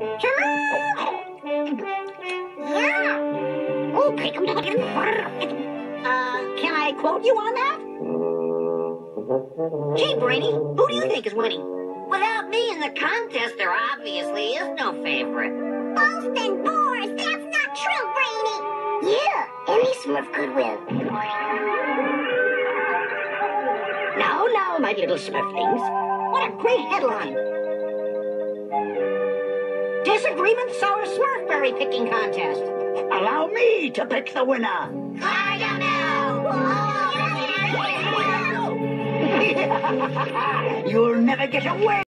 Yeah. Oh, pick 'em. Can I quote you on that? Gee, Brainy, who do you think is winning? Without me in the contest, there obviously is no favorite. Boasting boars! That's not true, Brainy! Yeah, any Smurf could win. Now, my little Smurflings. What a great headline. Disagreements over Smurfberry picking contest. Allow me to pick the winner. I don't know. You'll never get away.